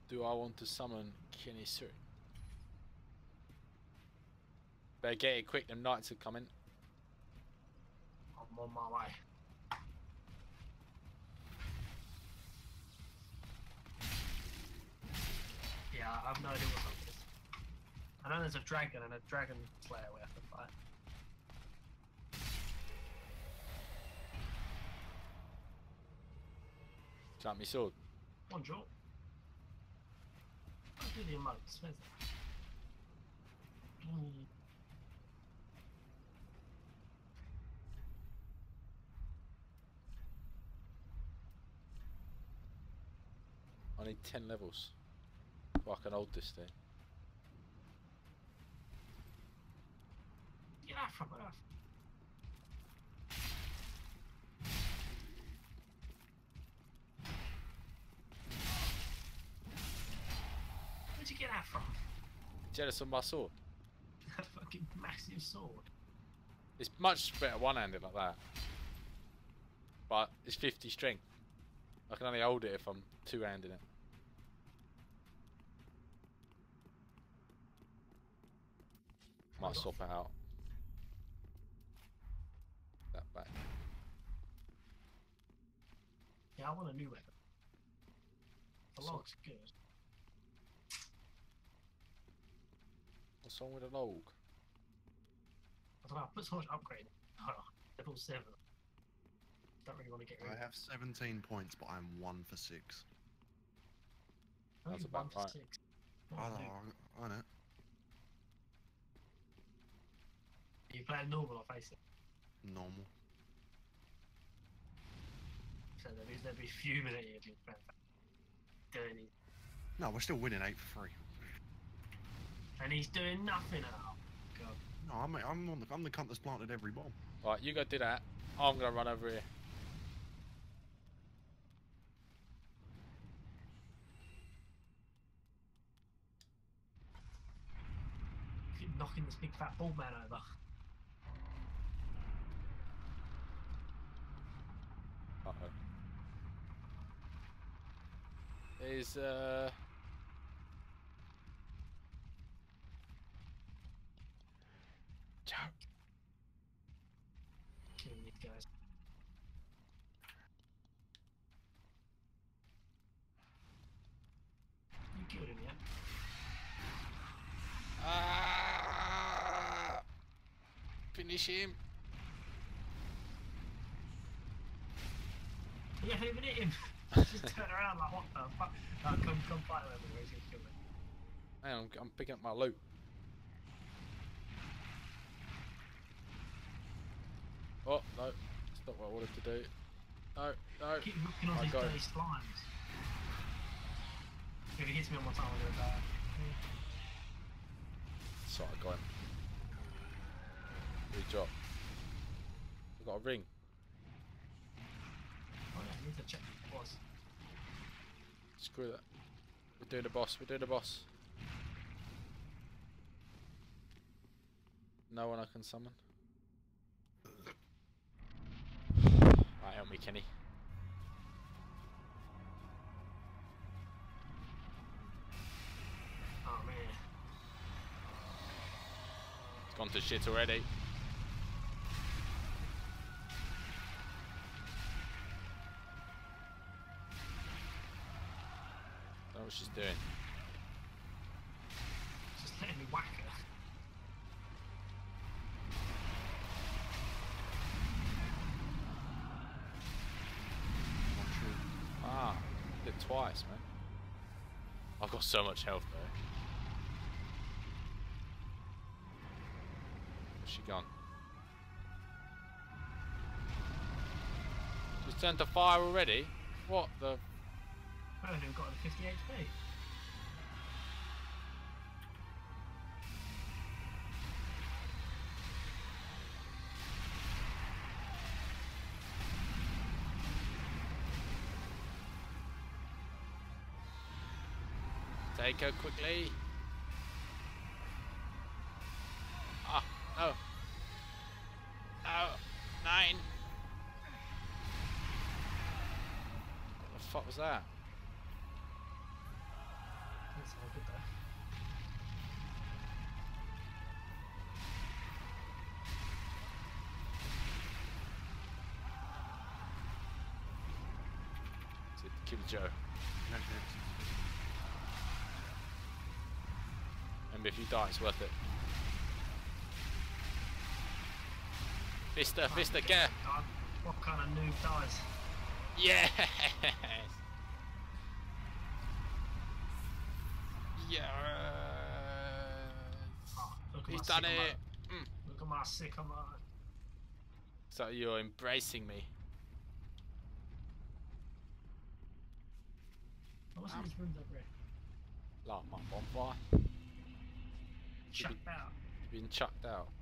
do I want to summon Kinisuri? Better get it quick, them knights are coming. I'm on my way. Yeah, I have no idea what that is. I know there's a dragon and a dragon slayer we have to fight. Jump me sword. Bonjour. I'll do the emotes. Where's that? I need 10 levels. So I can hold this thing. Get out from it. Where'd you get that from? Jealous of my sword. That fucking massive sword. It's much better one-handed like that. But it's 50 strength. I can only hold it if I'm two-handing it. Might swap it out. That back. Yeah, I want a new weapon. The So- log's good. What's wrong with a log? I don't know, I put so much upgrade. Oh, level 7. Don't really want to get rid I of it. have 17 points, but I'm 1 for 6. Only That's about 1 for right. 6. I know. I know. You play normal or face it? Normal. So there'd be fuming at you if you play doing it. No, we're still winning 8 for 3. And he's doing nothing now. God. No, I'm the cunt that's planted every bomb. Right, you go do that. I'm gonna run over here. Keep knocking this big fat bald man over. Uh-oh. Is Joe. Killing these guys. You killed him, yeah? Ah! Finish him. You haven't even hit him. Just turn around like, what the fuck? Come fight him everywhere, he's gonna kill me. Hang on, I'm picking up my loot. Oh, no. That's not what I wanted to do. No, no. Keep looking on I these got dirty it. slimes. If he hits me one more time, I'm gonna die. So I got him. Good job. I've got a ring. Oh yeah, I need to check what it was. Screw that. We're doing the boss. We're doing the boss. No one I can summon. Right, help me, Kenny. Oh man. It's gone to shit already. Don't know what she's doing. Just letting me whack her. Ah, did it twice, man. I've got so much health though. Where's she gone? She's turned to fire already? What the? I haven't even got to 50 HP. Take her quickly. Ah, no. No. 9. What the fuck was that? That's all good though. Kill Joe. That's it. Remember, if you die, it's worth it. Vista, get! God, what kind of noob dies? Yes! Yes! Oh, look at He's my done sycamore. it! Look at my sycamore. So you're embracing me. What's in these rooms over here? Like my bonfire. Chucked out. You've been chucked out.